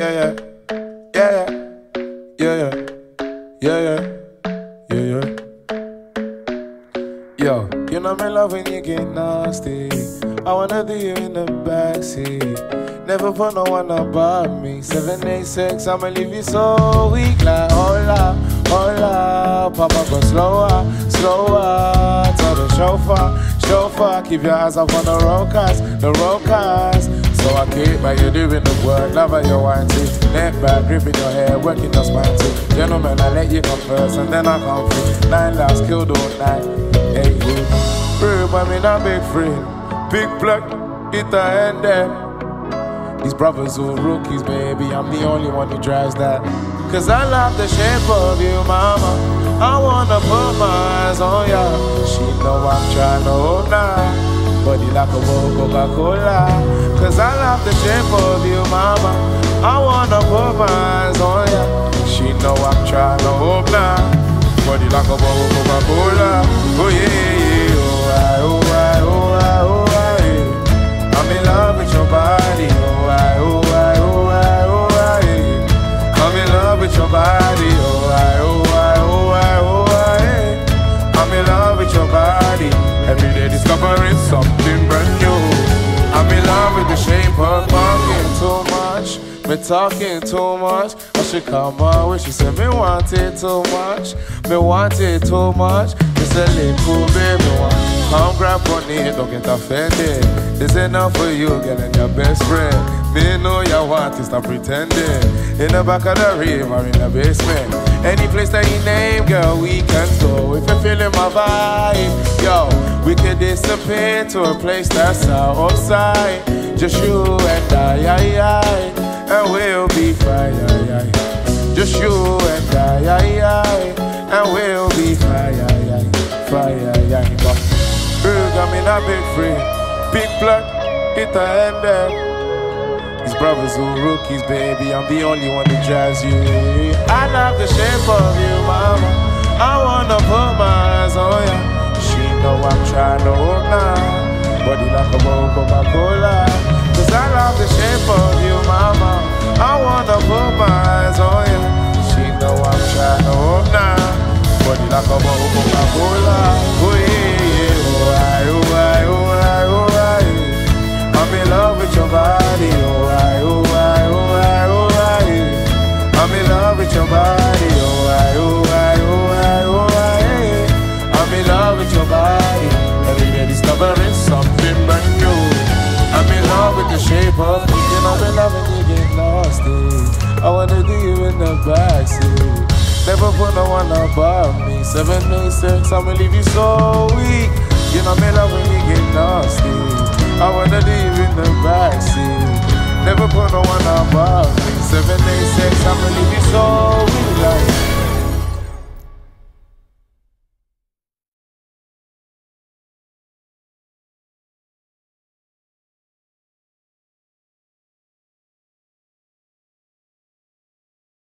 yeah, yeah, yeah, yeah, yeah, yeah. Yo, you know me love when you get nasty. I wanna do you in the backseat. Never put no one above me. 786, I'ma leave you so weak. Like hola, hola. Papa go slower, slower. Tell the chauffeur, keep your eyes up on the road cars, the road cars. So I keep by you doing the work, love how you want it. Neck back, gripping your hair, working your spine too. Gentlemen, I let you come first and then I come free. 9 lives killed all night. Hey, you. Real, I mean, I'm big free. Big black, it a end there. These brothers who rookies, baby, I'm the only one who drives that. Cause I love the shape of you, mama. I wanna put my eyes on ya. She know I'm trying to hold now. Body like a Coca-Cola. Cause I love the shape of you, mama. I wanna put my eyes on ya. She know I'm trying to hold now. Body like a Coca-Cola. Oh yeah, yeah, oh I, oh I, oh I, oh I, yeah. I'm in love with your body, oh I, oh I, oh I, oh I, yeah. I'm in love with your body, oh I, oh I, oh I, oh I, yeah. I'm in love with your body. Every day discovering something brand new. I'm in love with the shape of talking too much. Me talking too much. I should come out with. She said me want it too much. Me want it too much. Just a little baby one. Come grab on it, don't get offended. This enough for you, girl, and your best friend. Me know you want it, stop pretending. In the back of the river or in the basement. Any place that you name, girl, we can go. If you're feeling my vibe, yo, we could disappear to a place that's outside. Just you and I, and we'll be fine. Just you and I, and we'll be fine. Girl, got me that big free, big black, it a ended. These brothers who rookies, baby, I'm the only one that drives you. I love the shape of you, mama. I wanna put my eyes on ya. She know I'm trying to hold now. Body like a Coca-Cola. Cause I love the shape of you, mama. I wanna put my eyes on ya. She know I'm trying to hold now. Body like a Coca-Cola. Oh yeah, yeah, oh I, oh I, oh I, oh I. I'm in love with your body, oh I, oh I, oh I, oh I. I'm in love with your body, oh I, oh I, oh I, oh I. I'm in love with your body. Every day discovering something brand new. I'm in love with the shape of you. You know me loving you get nasty. I wanna do you in the backseat. Never put no one above me. 786, I'ma leave you so weak. You know me love when you get nasty. I wanna leave in the backseat. Never put no one above me. 786, I'ma leave you so weak.